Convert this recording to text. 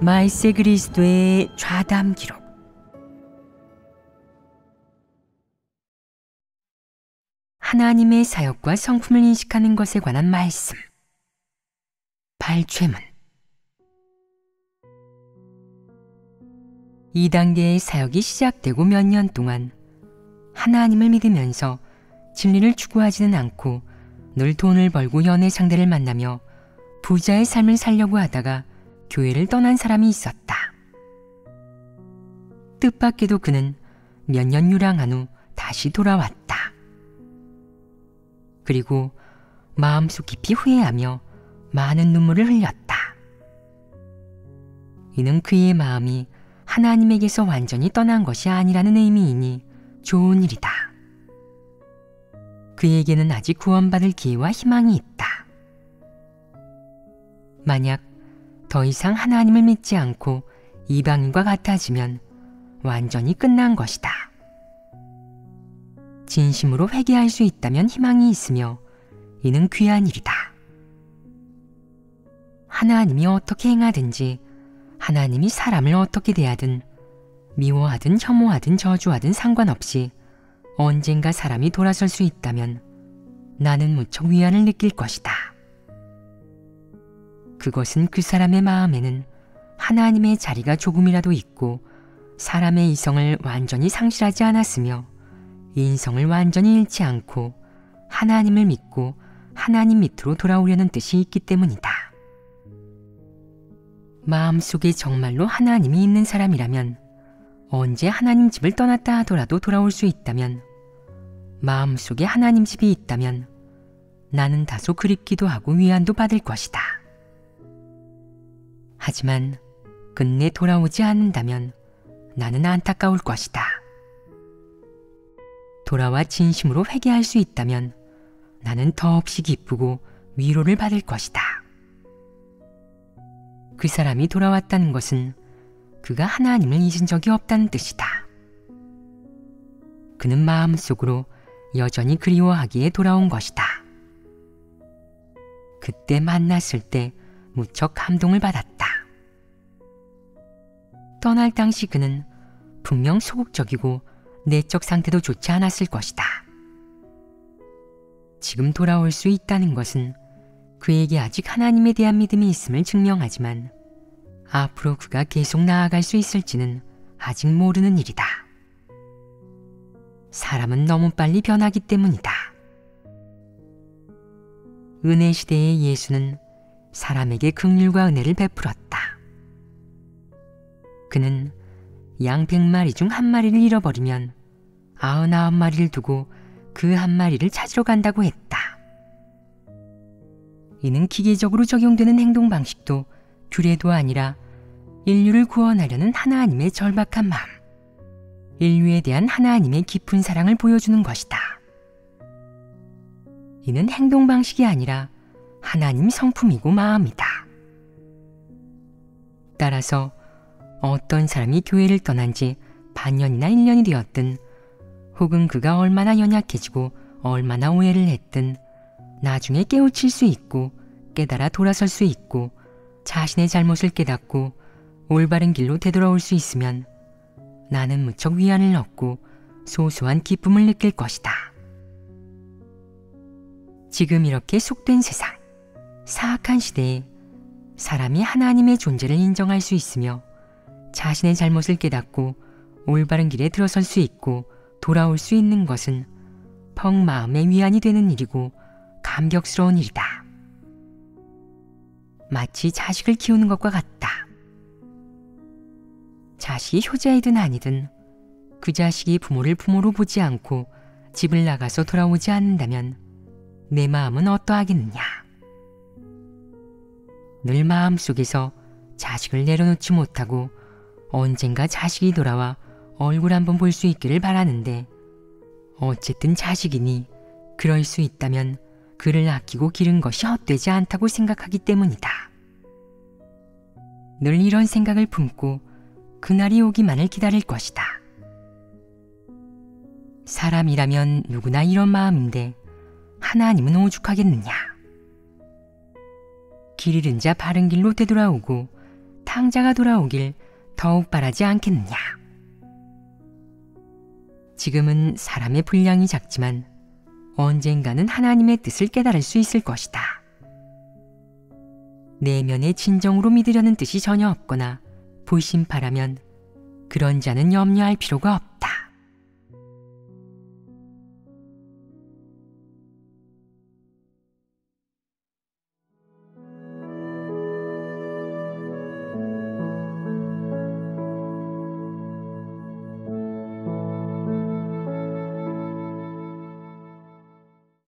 말세 그리스도의 좌담 기록. 하나님의 사역과 성품을 인식하는 것에 관한 말씀. 발췌문. 2단계의 사역이 시작되고 몇 년 동안 하나님을 믿으면서 진리를 추구하지는 않고 늘 돈을 벌고 연애 상대를 만나며 부자의 삶을 살려고 하다가 교회를 떠난 사람이 있었다. 뜻밖에도 그는 몇 년 유랑한 후 다시 돌아왔다. 그리고 마음속 깊이 후회하며 많은 눈물을 흘렸다. 이는 그의 마음이 하나님에게서 완전히 떠난 것이 아니라는 의미이니 좋은 일이다. 그에게는 아직 구원받을 기회와 희망이 있다. 만약 더 이상 하나님을 믿지 않고 이방인과 같아지면 완전히 끝난 것이다. 진심으로 회개할 수 있다면 희망이 있으며 이는 귀한 일이다. 하나님이 어떻게 행하든지, 하나님이 사람을 어떻게 대하든, 미워하든 혐오하든 저주하든 상관없이 언젠가 사람이 돌아설 수 있다면 나는 무척 위안을 느낄 것이다. 그것은 그 사람의 마음에는 하나님의 자리가 조금이라도 있고 사람의 이성을 완전히 상실하지 않았으며 인성을 완전히 잃지 않고 하나님을 믿고 하나님 밑으로 돌아오려는 뜻이 있기 때문이다. 마음속에 정말로 하나님이 있는 사람이라면 언제 하나님 집을 떠났다 하더라도 돌아올 수 있다면, 마음속에 하나님 집이 있다면 나는 다소 그립기도 하고 위안도 받을 것이다. 하지만 끝내 돌아오지 않는다면 나는 안타까울 것이다. 돌아와 진심으로 회개할 수 있다면 나는 더없이 기쁘고 위로를 받을 것이다. 그 사람이 돌아왔다는 것은 그가 하나님을 잊은 적이 없다는 뜻이다. 그는 마음속으로 여전히 그리워하기에 돌아온 것이다. 그때 만났을 때 무척 감동을 받았다. 떠날 당시 그는 분명 소극적이고 내적 상태도 좋지 않았을 것이다. 지금 돌아올 수 있다는 것은 그에게 아직 하나님에 대한 믿음이 있음을 증명하지만 앞으로 그가 계속 나아갈 수 있을지는 아직 모르는 일이다. 사람은 너무 빨리 변하기 때문이다. 은혜 시대의 예수는 사람에게 긍휼과 은혜를 베풀었다. 그는 양 100마리 중 한 마리를 잃어버리면 99마리를 두고 그 한 마리를 찾으러 간다고 했다. 이는 기계적으로 적용되는 행동 방식도 규례도 아니라 인류를 구원하려는 하나님의 절박한 마음, 인류에 대한 하나님의 깊은 사랑을 보여주는 것이다. 이는 행동 방식이 아니라 하나님 성품이고 마음이다. 따라서 어떤 사람이 교회를 떠난 지 반년이나 1년이 되었든, 혹은 그가 얼마나 연약해지고 얼마나 오해를 했든 나중에 깨우칠 수 있고 깨달아 돌아설 수 있고 자신의 잘못을 깨닫고 올바른 길로 되돌아올 수 있으면 나는 무척 위안을 얻고 소소한 기쁨을 느낄 것이다. 지금 이렇게 속된 세상, 사악한 시대에 사람이 하나님의 존재를 인정할 수 있으며 자신의 잘못을 깨닫고 올바른 길에 들어설 수 있고 돌아올 수 있는 것은 퍽 마음의 위안이 되는 일이고 감격스러운 일이다. 마치 자식을 키우는 것과 같다. 자식이 효자이든 아니든 그 자식이 부모를 부모로 보지 않고 집을 나가서 돌아오지 않는다면 내 마음은 어떠하겠느냐. 늘 마음속에서 자식을 내려놓지 못하고 언젠가 자식이 돌아와 얼굴 한번 볼 수 있기를 바라는데, 어쨌든 자식이니 그럴 수 있다면 그를 아끼고 기른 것이 헛되지 않다고 생각하기 때문이다. 늘 이런 생각을 품고 그날이 오기만을 기다릴 것이다. 사람이라면 누구나 이런 마음인데 하나님은 오죽하겠느냐. 길 잃은 자 바른 길로 되돌아오고 탕자가 돌아오길 더욱 바라지 않겠느냐. 지금은 사람의 분량이 작지만 언젠가는 하나님의 뜻을 깨달을 수 있을 것이다. 내면에 진정으로 믿으려는 뜻이 전혀 없거나 불신파라면 그런 자는 염려할 필요가 없다.